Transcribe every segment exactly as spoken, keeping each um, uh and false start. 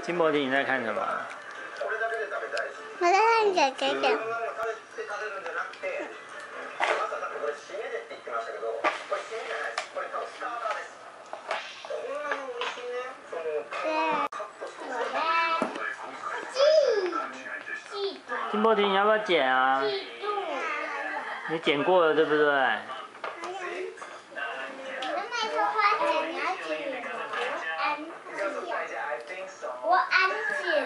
金博婷，你在看什么？ 我在看姐姐姐。 金博婷，你要不要剪啊？你剪过了对不对？ 我安静。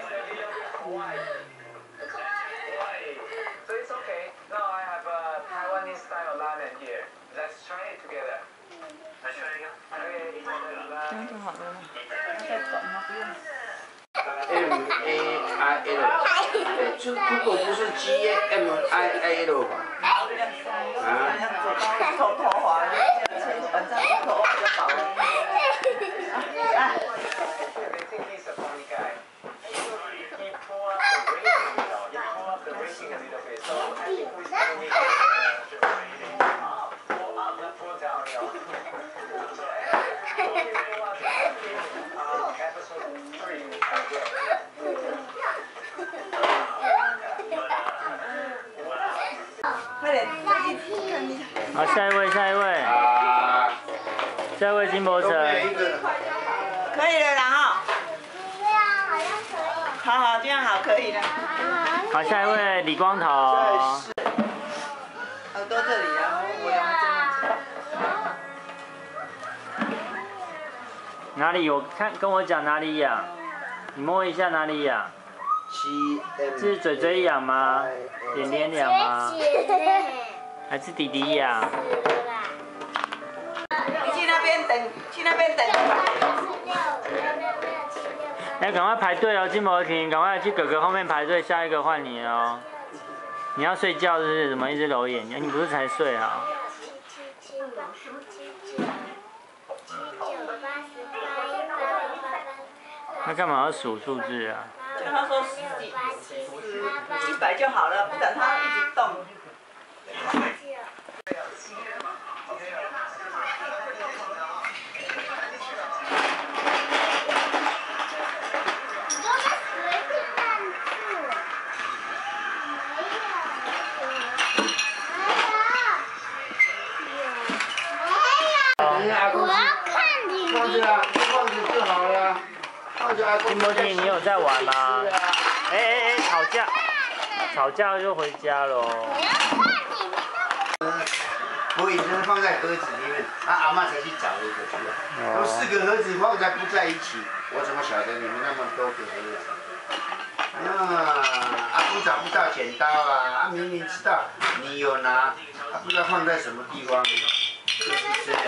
So it's okay. Now I have a Taiwanese style ramen here. Let's try it together. 来 try 一个。 这样就好了。要再转吗？不用。 M A I L， 这 Google 不是 G M I I L 吧？啊？ 头头滑了，晚上头发就薄了。来。 快点，看你。 好，下一位，下一位。下一位金博成。 可以了啦哈。 对啊，好像可以。 好好，这样好，可以了。 好，下一位李光头。 耳朵这里啊，我用这边。 哪里？我看跟我讲哪里痒，你摸一下哪里痒。 是嘴嘴痒吗？脸脸痒吗？还是弟弟痒？ 你去那边等，去那边等。 哎，赶快排队哦，金博婷，赶快去哥哥后面排队，下一个换你哦。你要睡觉是不是？怎么一直揉眼睛？你不是才睡啊？那干嘛要数数字啊？ 叫他说十几、十一百就好了，不然他一直动。 我要看你。 放着啊，放着就好了。放着啊。 金博婷，你有在玩吗？哎哎哎，吵架，吵架就回家喽。 我要看你们。 我以前放在盒子里面，啊阿嬷才去找一个去啊。有四个盒子放在不在一起，我怎么晓得你们那么多个盒子？啊，啊不找不到剪刀啊，啊明明知道你有拿，啊不知道放在什么地方，就是这样。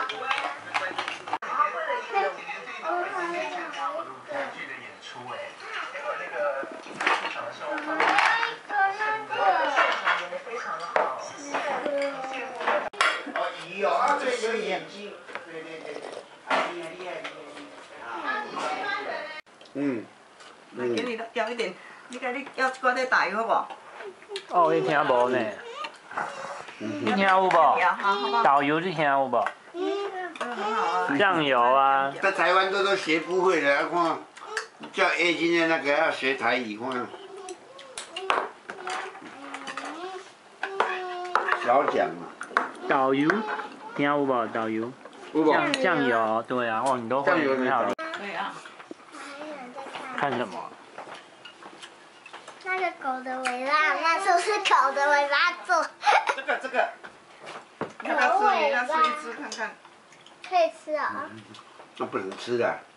有啊，对，有眼睛，对对对，厉害厉害厉害！嗯， 来给你要一点，你看你要我再打好不好？ 哦，你听无呢？你听有无？导游你听有无？酱油啊！ 在台湾都都学不会的，看叫 A 今天那个要学台语，看。小奖嘛。 导游。 听有无？导游，酱酱油，对啊，哦，你都会，你好。 对啊。 看什么？ 那个狗的尾巴，那是不是狗的尾巴做？ 这个这个。要不要吃？你要吃一吃看看。 可以吃啊。 那不能吃的。